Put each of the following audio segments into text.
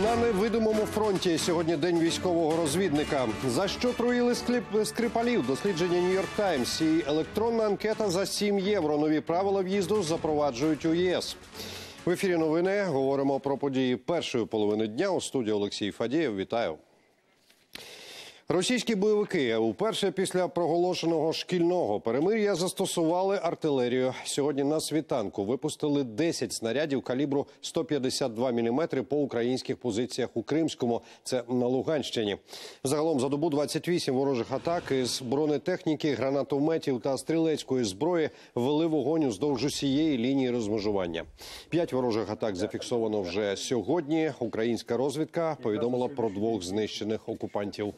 На невидимому фронті сьогодні день військового розвідника. За що труїли Скрипалів? Дослідження Нью-Йорк Таймс і електронна анкета за 7 євро. Нові правила в'їзду запроваджують у ЄС. В ефірі новини говоримо про події першої половини дня. У студії Олексій Фадієв. Вітаю. Російські бойовики уперше після проголошеного шкільного перемир'я застосували артилерію. Сьогодні на світанку випустили 10 снарядів калібру 152 мм по українських позиціях у Кримському. Це на Луганщині. Загалом за добу 28 ворожих атак із бронетехніки, гранатометів та стрілецької зброї вели вогонь уздовж усієї лінії розмежування. 5 ворожих атак зафіксовано вже сьогодні. Українська розвідка повідомила про 2 знищених окупантів.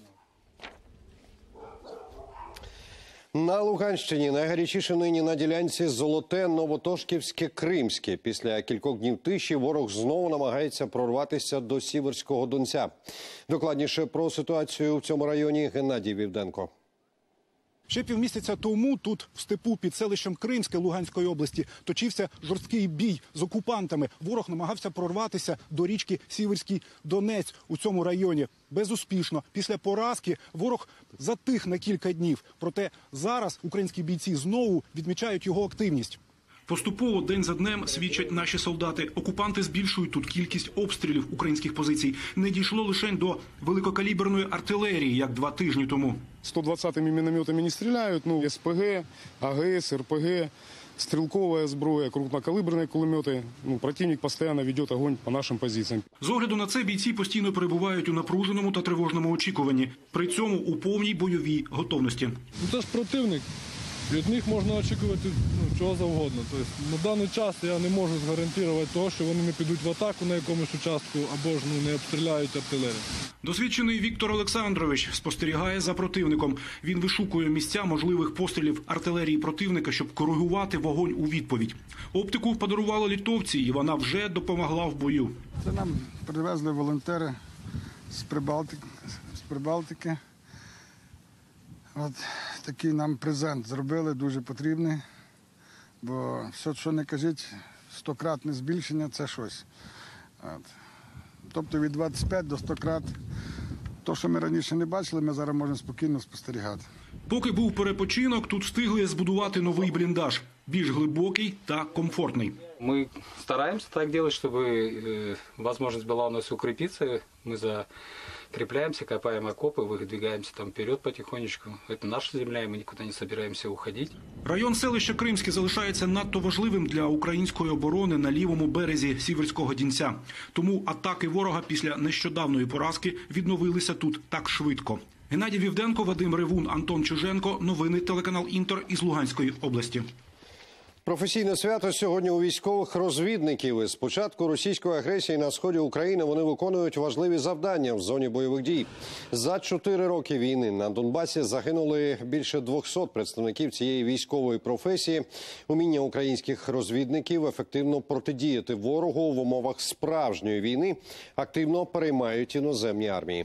На Луганщині найгарячіше нині на ділянці Золоте, Новотошківське, Кримське. Після кількох днів тиші ворог знову намагається прорватися до Сіверського Донця. Докладніше про ситуацію в цьому районі Геннадій Вівденко. Ще півмісяця тому тут, в степу під селищем Кримське Луганської області, точився жорсткий бій з окупантами. Ворог намагався прорватися до річки Сіверський Донець у цьому районі. Безуспішно. Після поразки ворог затих на кілька днів. Проте зараз українські бійці знову відмічають його активність. Поступово день за днем свідчать наші солдати. Окупанти збільшують тут кількість обстрілів українських позицій. Не дійшло лише до великокаліберної артилерії, як 2 тижні тому. 120-ми мінометами не стріляють, СПГ, АГС, РПГ, стрілкова зброя, крупнокаліберні кулемети. Противник постійно веде огонь по нашим позиціям. З огляду на це бійці постійно перебувають у напруженому та тривожному очікуванні. При цьому у повній бойовій готовності. Це ж противник. Від них можна очікувати чого завгодно. Тобто, на даний час я не можу згарантувати того, що вони не підуть в атаку на якомусь участку або ж не обстріляють артилерію. Досвідчений Віктор Олександрович спостерігає за противником. Він вишукує місця можливих пострілів артилерії противника, щоб коригувати вогонь у відповідь. Оптику подарували литовці, і вона вже допомогла в бою. Це нам привезли волонтери з Прибалтики. От такий нам презент зробили, дуже потрібний, бо все, що не кажіть, 100-кратне збільшення – це щось. От. Тобто від 25 до 100 крат. То, що ми раніше не бачили, ми зараз можемо спокійно спостерігати. Поки був перепочинок, тут встигли збудувати новий бліндаж. Більш глибокий та комфортний. Ми стараємося так робити, щоб можливість була у нас укріпитися. Ми закрепляемся, копаем окопы, выдвигаемся там вперед потихонечку. Это наша земля, и мы никуда не собираемся уходить. Район селища Кримське залишається надто важливим для української оборони на лівому березі Сіверського Донця. Тому атаки ворога після нещодавної поразки відновилися тут так швидко. Геннадій Вівденко, Вадим Ревун, Антон Чуженко. Новини телеканал Інтер із Луганської області. Професійне свято сьогодні у військових розвідників. З початку російської агресії на сході України вони виконують важливі завдання в зоні бойових дій. За 4 роки війни на Донбасі загинули більше 200 представників цієї військової професії. Уміння українських розвідників ефективно протидіяти ворогу в умовах справжньої війни активно переймають іноземні армії.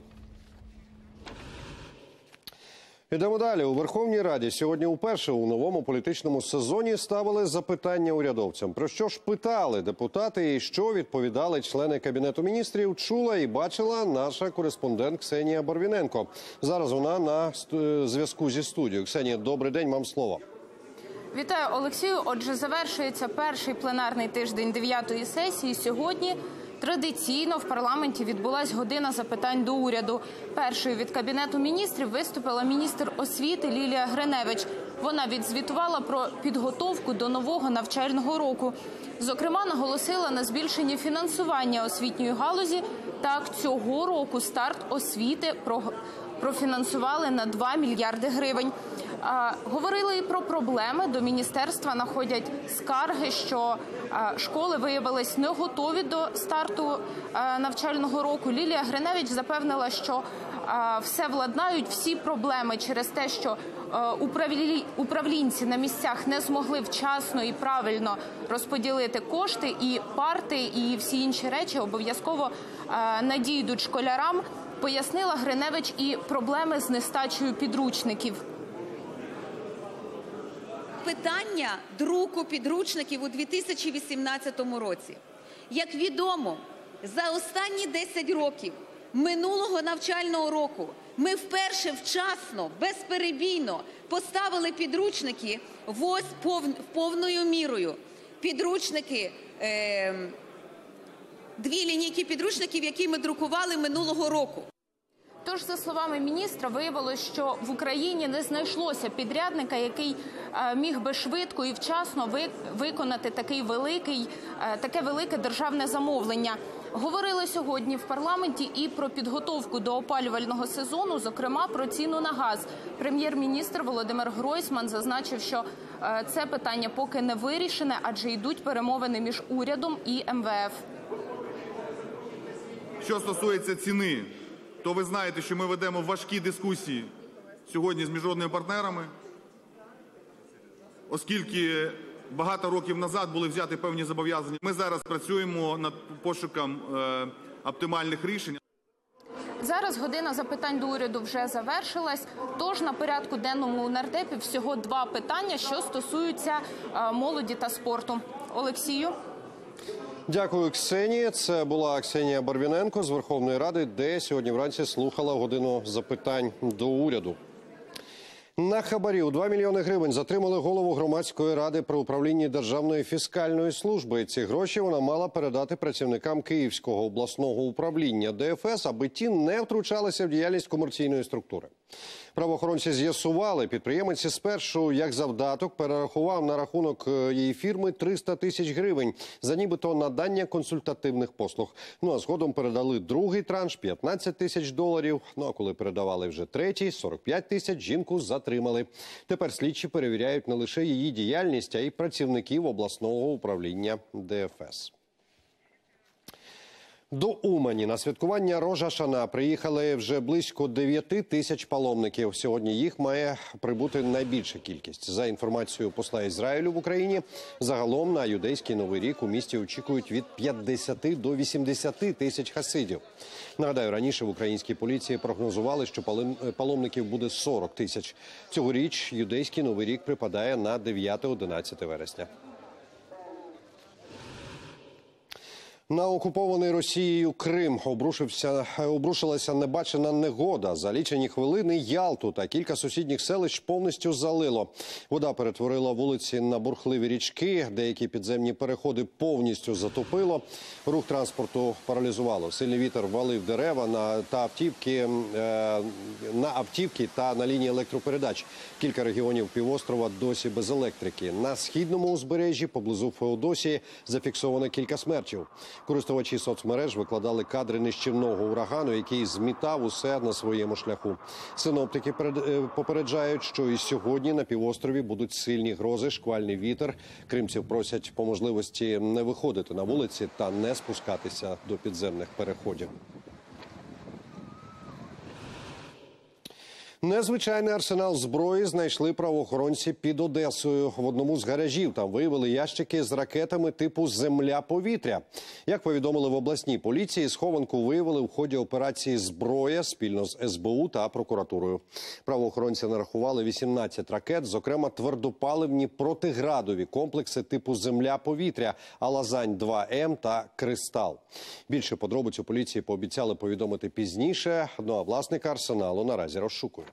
Ідемо далі. У Верховній Раді сьогодні вперше у новому політичному сезоні ставили запитання урядовцям. Про що ж питали депутати і що відповідали члени Кабінету міністрів, чула і бачила наша кореспондент Ксенія Барвіненко. Зараз вона на зв'язку зі студією. Ксенія, добрий день, вам слово. Вітаю, Олексію. Отже, завершується перший пленарний тиждень 9-ї сесії. Сьогодні традиційно в парламенті відбулась година запитань до уряду. Першою від Кабінету міністрів виступила міністр освіти Лілія Гриневич. Вона відзвітувала про підготовку до нового навчального року. Зокрема, наголосила на збільшенні фінансування освітньої галузі. Так, цього року старт освіти профінансували на 2 мільярди гривень. Говорили і про проблеми. До міністерства надходять скарги, що школи виявились не готові до старту навчального року. Лілія Гриневич запевнила, що все владнають, всі проблеми через те, що управлінці на місцях не змогли вчасно і правильно розподілити кошти, і парти, і всі інші речі обов'язково надійдуть школярам. Пояснила Гриневич і проблеми з нестачею підручників. Питання друку підручників у 2018 році. Як відомо, За останні 10 років минулого навчального року ми вперше вчасно, безперебійно поставили підручники повною мірою. Підручники, 2 лінійки підручників, які ми друкували минулого року. Тож, за словами міністра, виявилось, що в Україні не знайшлося підрядника, який міг би швидко і вчасно виконати таке велике державне замовлення. Говорили сьогодні в парламенті і про підготовку до опалювального сезону, зокрема про ціну на газ. Прем'єр-міністр Володимир Гройсман зазначив, що це питання поки не вирішене, адже йдуть перемовини між урядом і МВФ. Що стосується ціни, то ви знаєте, що ми ведемо важкі дискусії сьогодні з міжнародними партнерами, оскільки багато років назад були взяті певні зобов'язання. Ми зараз працюємо над пошуком оптимальних рішень. Зараз година запитань до уряду вже завершилась, тож на порядку денному у нардепів всього 2 питання, що стосуються молоді та спорту. Олексію. Дякую, Ксенії. Це була Ксенія Барвіненко з Верховної Ради, де сьогодні вранці слухала годину запитань до уряду. На хабарі у 2 мільйони гривень затримали голову громадської ради при управлінні Державної фіскальної служби. Ці гроші вона мала передати працівникам Київського обласного управління ДФС, аби ті не втручалися в діяльність комерційної структури. Правоохоронці з'ясували, підприємець спершу, як завдаток, перерахував на рахунок її фірми 300 тисяч гривень за нібито надання консультативних послуг. А згодом передали другий транш – 15 тисяч доларів. А коли передавали вже третій – 45 тисяч, жінку затримали. Тепер слідчі перевіряють не лише її діяльність, а й працівників обласного управління ДФС. До Умані на святкування Рож ха-Шана приїхали вже близько 9 тисяч паломників. Сьогодні їх має прибути найбільша кількість. За інформацією посла Ізраїлю в Україні, загалом на юдейський Новий рік у місті очікують від 50 до 80 тисяч хасидів. Нагадаю, раніше в українській поліції прогнозували, що паломників буде 40 тисяч. Цьогоріч юдейський Новий рік припадає на 9-11 вересня. На окупований Росією Крим обрушилася небачена негода. За лічені хвилини Ялту та кілька сусідніх селищ повністю залило. Вода перетворила вулиці на бурхливі річки, деякі підземні переходи повністю затопило. Рух транспорту паралізувало. Сильний вітер валив дерева на автівки та на лінії електропередач. Кілька регіонів півострова досі без електрики. На східному узбережжі, поблизу Феодосії, зафіксовано кілька смертів. Користувачі соцмереж викладали кадри нищівного урагану, який змітав усе на своєму шляху. Синоптики попереджають, що і сьогодні на півострові будуть сильні грози, шквальний вітер. Кримців просять по можливості не виходити на вулиці та не спускатися до підземних переходів. Незвичайний арсенал зброї знайшли правоохоронці під Одесою. В одному з гаражів там виявили ящики з ракетами типу «Земля-повітря». Як повідомили в обласній поліції, схованку виявили в ході операції «Зброя» спільно з СБУ та прокуратурою. Правоохоронці нарахували 18 ракет, зокрема твердопаливні протиградові комплекси типу «Земля-повітря», «Алазань-2М» та «Кристал». Більше подробиць у поліції пообіцяли повідомити пізніше, а власника арсеналу наразі розшукують.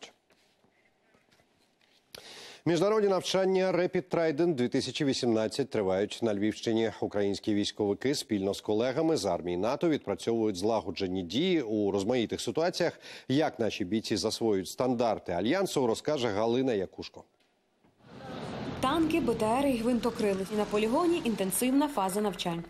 Міжнародні навчання «Rapid Trident-2018» тривають на Львівщині. Українські військовики спільно з колегами з армії НАТО відпрацьовують злагоджені дії у розмаїтих ситуаціях. Як наші бійці засвоюють стандарти Альянсу, розкаже Галина Якушко. Танки, БТРи і гвинтокрили. На полігоні інтенсивна фаза навчань.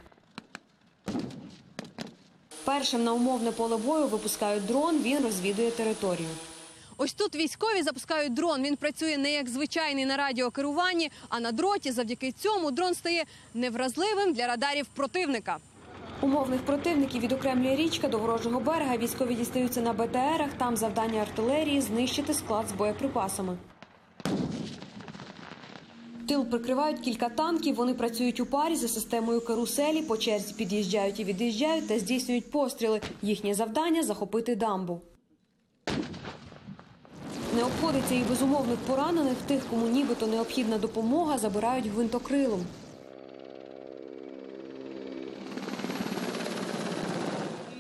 Першим на умовне поле бою випускають дрон, він розвідує територію. Ось тут військові запускають дрон. Він працює не як звичайний на радіокеруванні, а на дроті. Завдяки цьому дрон стає невразливим для радарів противника. Умовних противників відокремлює річка до ворожого берега. Військові дістаються на БТРах. Там завдання артилерії – знищити склад з боєприпасами. Тил прикривають кілька танків. Вони працюють у парі за системою каруселі, по черзі під'їжджають і від'їжджають та здійснюють постріли. Їхнє завдання – захопити дамбу. Не обходиться і без умовних поранених. Тих, кому нібито необхідна допомога, забирають гвинтокрилом.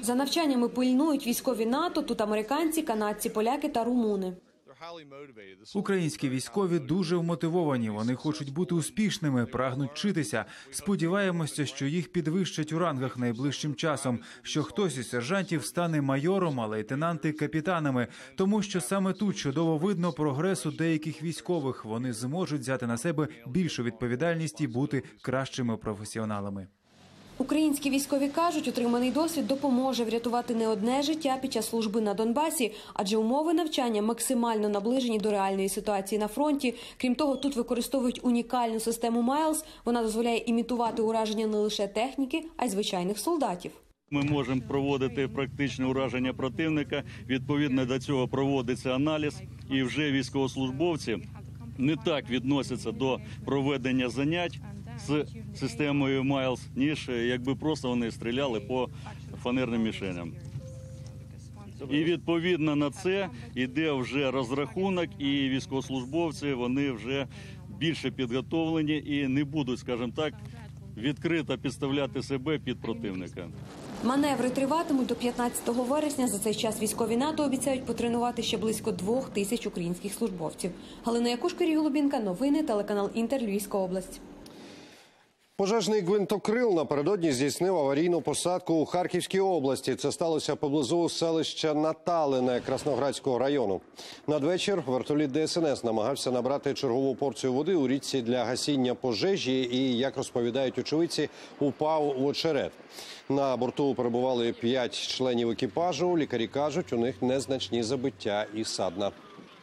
За навчаннями пильнують військові НАТО, тут американці, канадці, поляки та румуни. Українські військові дуже вмотивовані, вони хочуть бути успішними, прагнуть вчитися. Сподіваємося, що їх підвищать у рангах найближчим часом, що хтось із сержантів стане майором, а лейтенанти – капітанами. Тому що саме тут чудово видно прогрес у деяких військових. Вони зможуть взяти на себе більшу відповідальність і бути кращими професіоналами. Українські військові кажуть, отриманий досвід допоможе врятувати не одне життя під час служби на Донбасі, адже умови навчання максимально наближені до реальної ситуації на фронті. Крім того, тут використовують унікальну систему Майлз. Вона дозволяє імітувати ураження не лише техніки, а й звичайних солдатів. Ми можемо проводити практичне ураження противника, відповідно до цього проводиться аналіз, і вже військовослужбовці не так відносяться до проведення занять з системою Майлз, ніж якби просто вони стріляли по фанерним мішеням. І відповідно на це йде вже розрахунок, і військовослужбовці вони вже більше підготовлені і не будуть, скажімо так, відкрито підставляти себе під противника. Маневри триватимуть до 15 вересня. За цей час військові НАТО обіцяють потренувати ще близько 2000 українських службовців. Галина Якушко, Юрій Голубінка, новини, телеканал Інтер, Львівська область. Пожежний гвинтокрил напередодні здійснив аварійну посадку у Харківській області. Це сталося поблизу селища Наталине Красноградського району. Надвечір вертоліт ДСНС намагався набрати чергову порцію води у річці для гасіння пожежі і, як розповідають очевидці, упав в очерет. На борту перебували 5 членів екіпажу. Лікарі кажуть, у них незначні забиття і садна.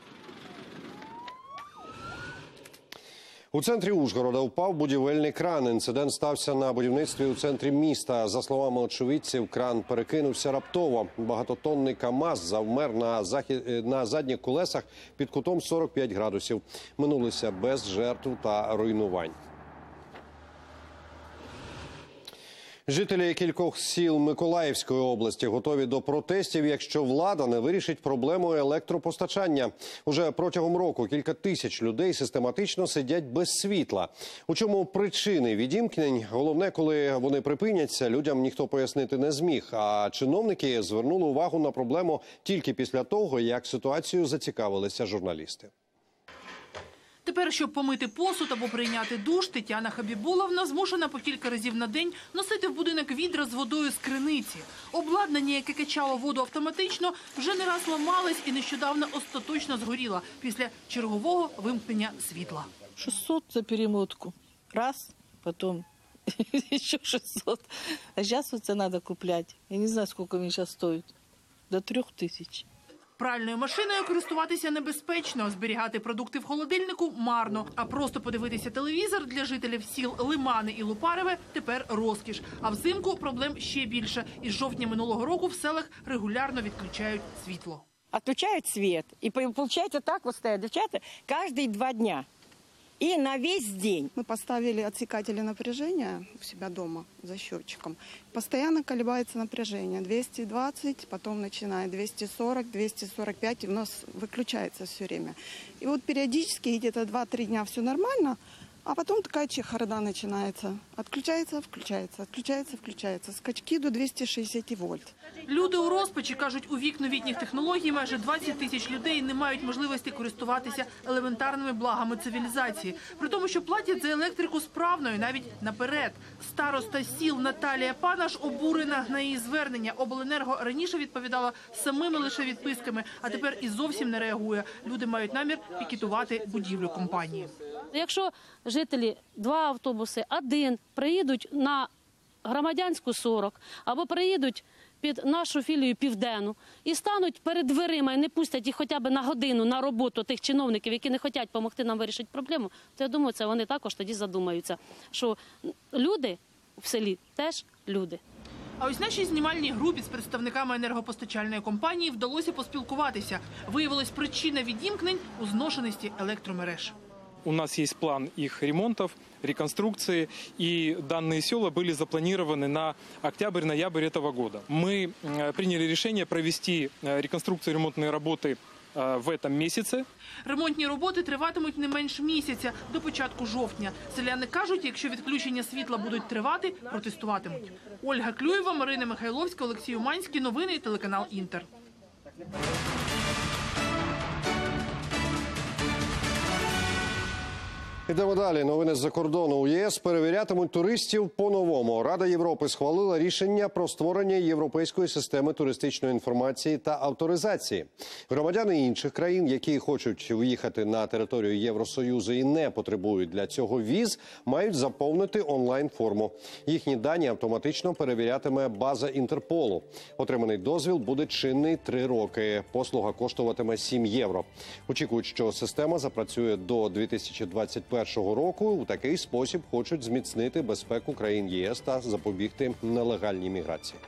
У центрі Ужгорода впав будівельний кран. Інцидент стався на будівництві у центрі міста. За словами очевидців, кран перекинувся раптово. Багатотонний КАМАЗ завмер на задніх колесах під кутом 45 градусів. Минулися без жертв та руйнувань. Жителі кількох сіл Миколаївської області готові до протестів, якщо влада не вирішить проблему електропостачання. Уже протягом року кілька тисяч людей систематично сидять без світла. У чому причини відімкнень? Головне, коли вони припиняться, людям ніхто пояснити не зміг. А чиновники звернули увагу на проблему тільки після того, як ситуацією зацікавилися журналісти. Тепер, щоб помити посуд або прийняти душ, Тетяна Хабібуловна змушена по кілька разів на день носити в будинок відра з водою з криниці. Обладнання, яке качало воду автоматично, вже не раз ламалось і нещодавно остаточно згоріло після чергового вимкнення світла. 600 за перемотку. Раз, потом еще 600. А сейчас вот это надо куплять. Я не знаю, сколько він сейчас стоит. До 3000. Пральною машиною користуватися небезпечно, зберігати продукти в холодильнику – марно. А просто подивитися телевізор для жителів сіл Лимани і Лупареве – тепер розкіш. А взимку проблем ще більше. Із жовтня минулого року в селах регулярно відключають світло. Отключают свет. И получается так вот стоят девчата каждые 2 дня. И на весь день. Мы поставили отсекатели напряжения у себя дома за счетчиком. Постоянно колебается напряжение. 220, потом начинает 240, 245. И у нас выключается все время. И вот периодически где-то 2-3 дня все нормально. А потом такая чехарда начинается. Отключается, включается, отключается, включается. Скачки до 260 вольт. Люди у розпачі, кажуть, у вік новітніх технологій майже 20 тисяч людей не мають можливості користуватися елементарними благами цивілізації. При тому, що платять за електрику справною, навіть наперед. Староста сіл Наталія Панаш обурена на її звернення. Обленерго раніше відповідала самими лише відписками, а тепер і зовсім не реагує. Люди мають намір пікетувати будівлю компанії. Якщо жителі 2 автобуси, 1 приїдуть на Громадянську 40 або приїдуть під нашу філію Південну і стануть перед дверима і не пустять їх хоча б на годину на роботу тих чиновників, які не хочуть допомогти нам вирішити проблему, то я думаю, це вони також тоді задумаються, що люди в селі теж люди. А ось нашій знімальній групі з представниками енергопостачальної компанії вдалося поспілкуватися. Виявилось, причина відімкнень у зношеності електромереж. У нас есть план их ремонтов, реконструкции, и данные села были запланированы на октябрь-ноябрь этого года. Мы приняли решение провести реконструкцию и ремонтные работы в этом месяце. Ремонтні роботи триватимуть не менш місяця, до початку жовтня. Селяни кажуть, якщо відключення світла будуть тривати, протестуватимуть. Ольга Клюєва, Марина Михайловська, Олексій Уманський. Новини, телеканал «Інтер». Ідемо далі. Новини з-за кордону. У ЄС перевірятимуть туристів по-новому. Рада Європи схвалила рішення про створення європейської системи туристичної інформації та авторизації. Громадяни інших країн, які хочуть в'їхати на територію Євросоюзу і не потребують для цього віз, мають заповнити онлайн-форму. Їхні дані автоматично перевірятиме база Інтерполу. Отриманий дозвіл буде чинний 3 роки. Послуга коштуватиме 7 євро. Очікують, що система запрацює до 2021 року. У такий спосіб хочуть зміцнити безпеку країн ЄС та запобігти нелегальній міграції.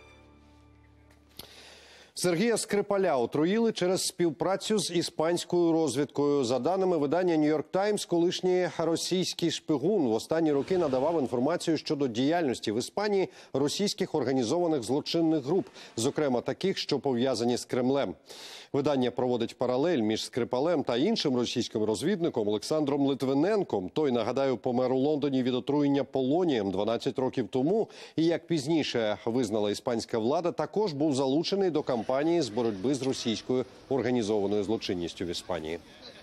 Сергія Скрипаля отруїли через співпрацю з іспанською розвідкою. За даними видання «Нью-Йорк Таймс», колишній російський шпигун в останні роки надавав інформацію щодо діяльності в Іспанії російських організованих злочинних груп, зокрема таких, що пов'язані з Кремлем. Видання проводить паралель між Скрипалем та іншим російським розвідником Олександром Литвиненком. Той, нагадаю, помер у Лондоні від отруєння полонієм 12 років тому. І, як пізніше визнала іспанська влада, також був залучений до кампанії з боротьби з російською організованою злочинністю в Іспанії.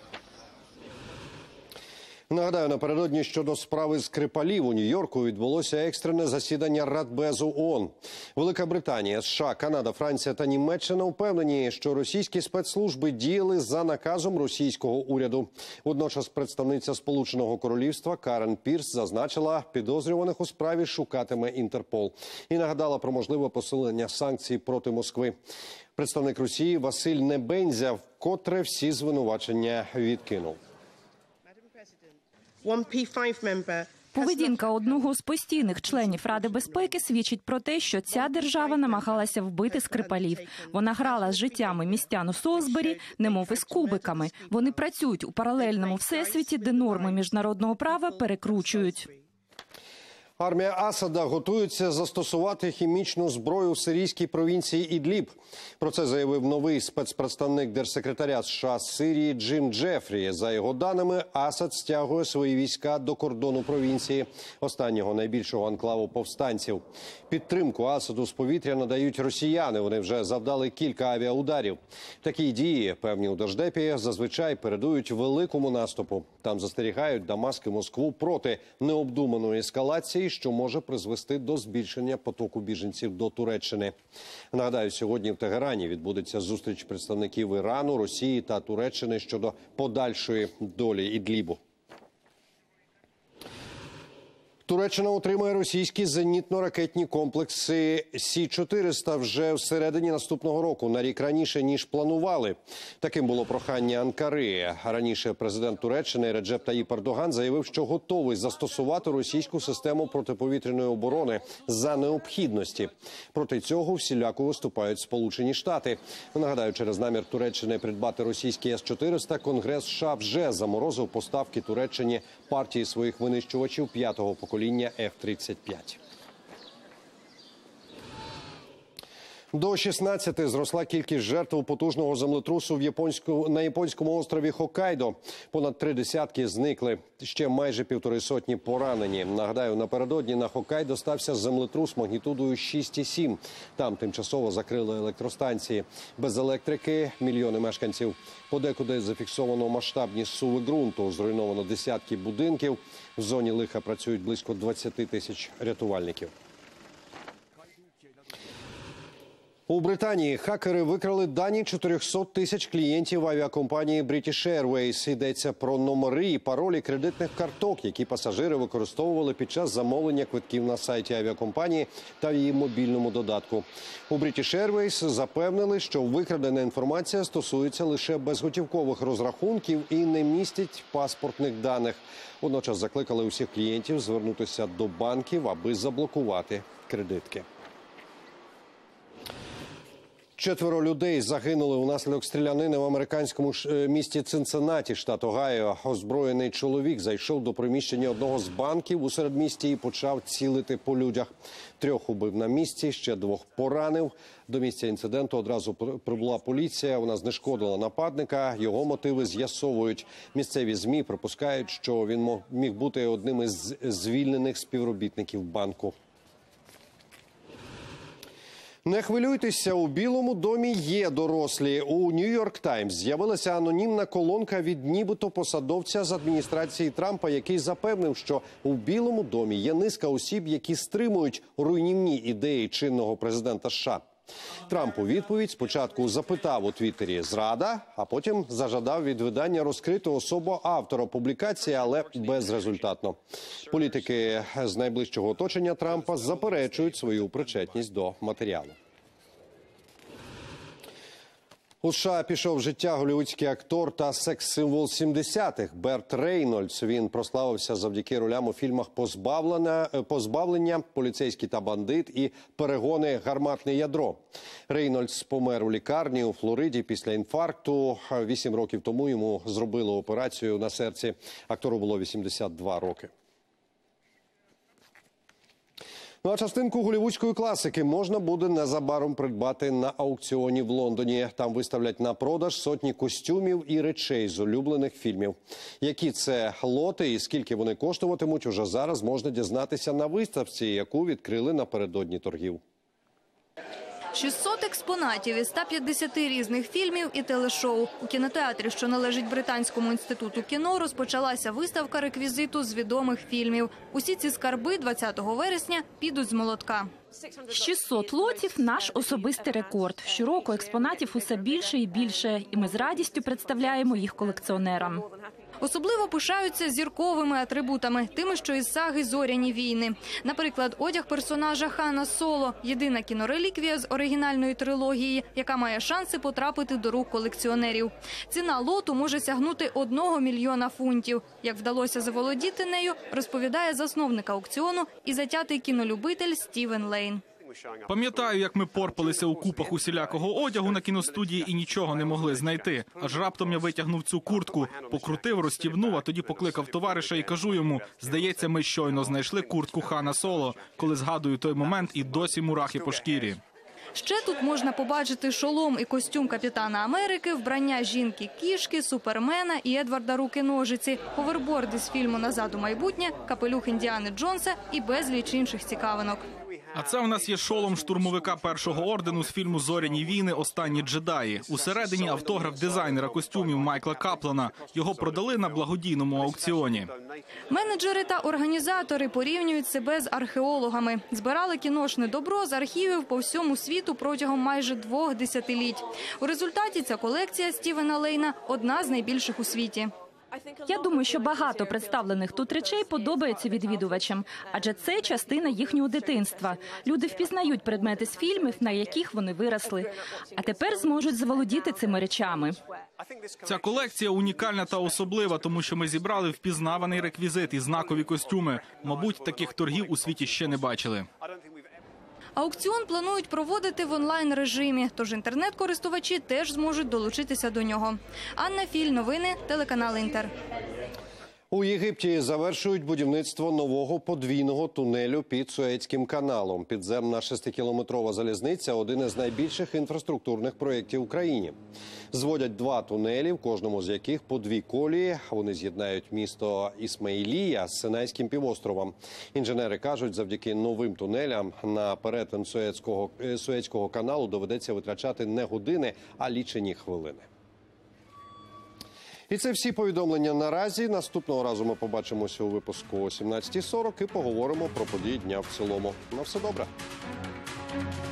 Нагадаю, напередодні щодо справи Скрипалів у Нью-Йорку відбулося екстрене засідання Радбезу ООН. Велика Британія, США, Канада, Франція та Німеччина впевнені, що російські спецслужби діяли за наказом російського уряду. Водночас представниця Сполученого Королівства Карен Пірс зазначила, підозрюваних у справі шукатиме Інтерпол. І нагадала про можливе посилення санкцій проти Москви. Представник Росії Василь Небензя вкотре всі звинувачення відкинув. Поведінка одного з постійних членів Ради безпеки свідчить про те, що ця держава намагалася вбити Скрипалів. Вона грала з життями містян у Солсбері, немов із кубиками. Вони працюють у паралельному всесвіті, де норми міжнародного права перекручують. Армія Асада готується застосувати хімічну зброю в сирійській провінції Ідліб. Про це заявив новий спецпредставник держсекретаря США з Сирії Джим Джефрі. За його даними, Асад стягує свої війська до кордону провінції, останнього найбільшого анклаву повстанців. Підтримку Асаду з повітря надають росіяни. Вони вже завдали кілька авіаударів. Такі дії, певні у Держдепі, зазвичай передують великому наступу. Там застерігають Дамаск і Москву проти необдуманої ескалації, що може призвести до збільшення потоку біженців до Туреччини. Нагадаю, сьогодні в Тегерані відбудеться зустріч представників Ірану, Росії та Туреччини щодо подальшої долі Ідлібу. Туреччина отримає російські зенітно-ракетні комплекси Сі-400 вже всередині наступного року, на рік раніше, ніж планували. Таким було прохання Анкари. Раніше президент Туреччини Реджеп Таїп Ердоган заявив, що готовий застосувати російську систему протиповітряної оборони за необхідності. Проти цього всіляко виступають Сполучені Штати. Нагадаю, через намір Туреччини придбати російські С-400, Конгрес США вже заморозив поставки Туреччині партії своїх винищувачів 5-го покоління F-35. До 16 зросла кількість жертв потужного землетрусу на японському острові Хоккайдо. Понад 3 десятки зникли. Ще майже 150 поранені. Нагадаю, напередодні на Хоккайдо стався землетрус магнітудою 6,7. Там тимчасово закрили електростанції. Без електрики мільйони мешканців. Подекуди зафіксовано масштабні зсуви ґрунту. Зруйновано десятки будинків. В зоні лиха працюють близько 20 тисяч рятувальників. У Британії хакери викрали дані 400 тисяч клієнтів авіакомпанії British Airways. Йдеться про номери і паролі кредитних карток, які пасажири використовували під час замовлення квитків на сайті авіакомпанії та її мобільному додатку. У British Airways запевнили, що викрадена інформація стосується лише безготівкових розрахунків і не містить паспортних даних. Водночас закликали усіх клієнтів звернутися до банків, аби заблокувати кредитки. 4 людей загинули унаслідок стрілянини в американському місті Цинциннаті, штат Огайо. Озброєний чоловік зайшов до приміщення одного з банків у середмісті і почав цілити по людях. 3 убив на місці, ще 2 поранив. До місця інциденту одразу прибула поліція. Вона знешкодила нападника. Його мотиви з'ясовують. Місцеві ЗМІ припускають, що він міг бути одним із звільнених співробітників банку. Не хвилюйтеся, у Білому домі є дорослі. У Нью-Йорк Таймс з'явилася анонімна колонка від нібито посадовця з адміністрації Трампа, який запевнив, що у Білому домі є низка осіб, які стримують руйнівні ідеї чинного президента США. Трамп у відповідь спочатку запитав у Твіттері «Зрада?», а потім зажадав від видання розкрити особу автора публікації, але безрезультатно. Політики з найближчого оточення Трампа заперечують свою причетність до матеріалу. У США пішов з життя голлівудський актор та секс-символ 70-х Берт Рейнольдс. Він прославився завдяки ролям у фільмах «Позбавлення», «Поліцейський та бандит» і «Перегони. Гарматне ядро». Рейнольдс помер у лікарні у Флориді після інфаркту. 8 років тому йому зробили операцію на серці. Актору було 82 роки. Ну а частинку голлівудської класики можна буде незабаром придбати на аукціоні в Лондоні. Там виставлять на продаж сотні костюмів і речей з улюблених фільмів. Які це лоти і скільки вони коштуватимуть, уже зараз можна дізнатися на виставці, яку відкрили напередодні торгів. 600 експонатів із 150 різних фільмів і телешоу. У кінотеатрі, що належить Британському інституту кіно, розпочалася виставка реквізиту з відомих фільмів. Усі ці скарби 20 вересня підуть з молотка. 600 лотів – наш особистий рекорд. Щороку експонатів усе більше і більше, і ми з радістю представляємо їх колекціонерам. Особливо пишаються зірковими атрибутами, тими, що із саги «Зоряні війни». Наприклад, одяг персонажа Хана Соло – єдина кінореліквія з оригінальної трилогії, яка має шанси потрапити до рук колекціонерів. Ціна лоту може сягнути 1 мільйона фунтів. Як вдалося заволодіти нею, розповідає засновник аукціону і затятий кінолюбитель Стівен Лейн. Пам'ятаю, як ми порпалися у купах усілякого одягу на кіностудії і нічого не могли знайти. Аж раптом я витягнув цю куртку, покрутив, розстібнув, а тоді покликав товариша і кажу йому: здається, ми щойно знайшли куртку Хана Соло. Коли згадую той момент, і досі мурахи по шкірі. Ще тут можна побачити шолом і костюм Капітана Америки, вбрання жінки-кішки, Супермена і Едварда Руки-ножиці, ховерборди з фільму «Назад у майбутнє», капелюх Індіани Джонса і безліч інших цікавинок. А це у нас є шолом штурмовика першого ордену з фільму «Зоряні війни. Останні джедаї». Усередині автограф дизайнера костюмів Майкла Каплана. Його продали на благодійному аукціоні. Менеджери та організатори порівнюють себе з археологами. Збирали кіношне добро з архівів по всьому світу протягом майже 2 десятиліть. У результаті ця колекція Стівена Лейна – одна з найбільших у світі. Я думаю, що багато представлених тут речей подобається відвідувачам, адже це частина їхнього дитинства. Люди впізнають предмети з фільмів, на яких вони виросли, а тепер зможуть заволодіти цими речами. Ця колекція унікальна та особлива, тому що ми зібрали впізнаваний реквізит і знакові костюми. Мабуть, таких торгів у світі ще не бачили. Аукціон планують проводити в онлайн-режимі, тож інтернет-користувачі теж зможуть долучитися до нього. Анна Філь, новини, телеканал «Інтер». У Єгипті завершують будівництво нового подвійного тунелю під Суецьким каналом. Підземна 6-кілометрова залізниця – один із найбільших інфраструктурних проєктів в Україні. Зводять 2 тунелі, в кожному з яких по 2 колії. Вони з'єднають місто Ісмаїлія з Синайським півостровом. Інженери кажуть, завдяки новим тунелям на перетин Суецького каналу доведеться витрачати не години, а лічені хвилини. І це всі повідомлення наразі. Наступного разу ми побачимося у випуску о 17:40 і поговоримо про події дня в цілому. На все добре.